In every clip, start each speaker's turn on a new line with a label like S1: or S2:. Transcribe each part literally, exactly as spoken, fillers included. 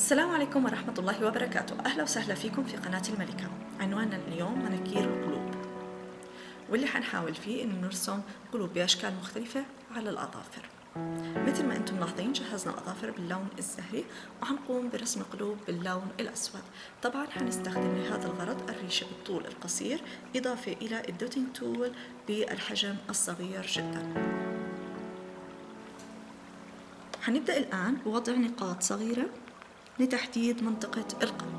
S1: السلام عليكم ورحمة الله وبركاته. أهلا وسهلا فيكم في قناة الملكة. عنواننا اليوم مناكير القلوب، واللي حنحاول فيه إنه نرسم قلوب بأشكال مختلفة على الأظافر. مثل ما أنتم ملاحظين جهزنا الأظافر باللون الزهري، وحنقوم برسم قلوب باللون الأسود. طبعا حنستخدم لهذا الغرض الريشة بالطول القصير، إضافة إلى الدوتينج تول بالحجم الصغير جدا. حنبدأ الآن بوضع نقاط صغيرة لتحديد منطقة القلب.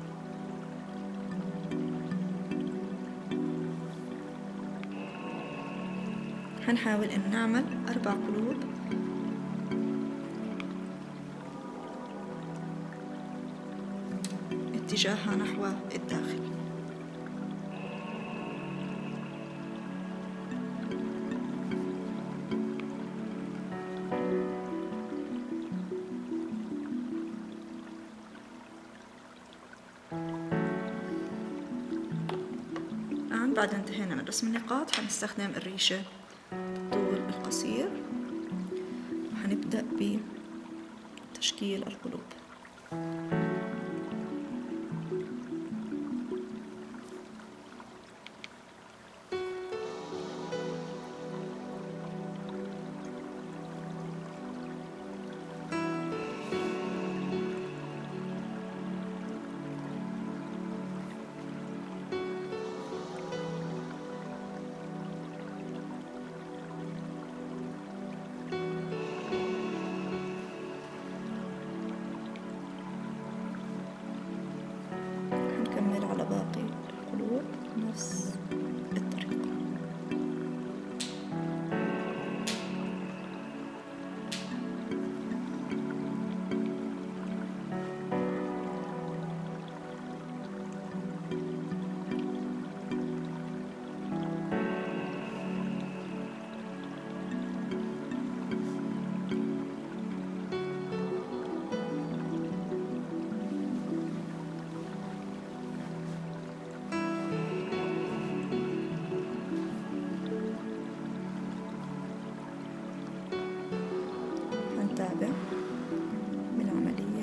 S1: حنحاول أن نعمل أربع قلوب اتجاهها نحو الداخل. الآن بعد انتهينا من رسم النقاط حنستخدم الريشة الطول القصير، وحنبدأ بتشكيل القلوب. نكمل على باقي القلوب نفس الطريقة. نتابع بالعملية.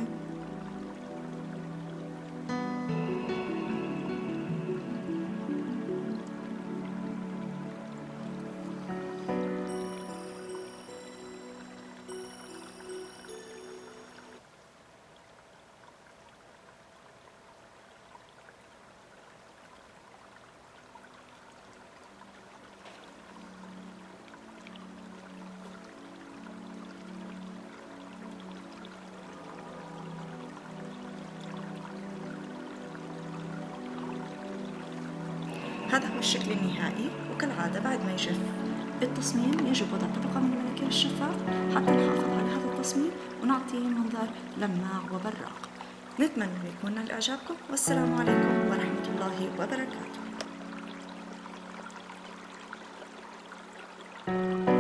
S1: هذا هو الشكل النهائي، وكالعادة بعد ما يجف التصميم يجب وضع طبقة من المناكير الشفاف حتى نحافظ على هذا التصميم ونعطيه منظر لماع وبراق. نتمنى أن يكون نال إعجابكم، والسلام عليكم ورحمة الله وبركاته.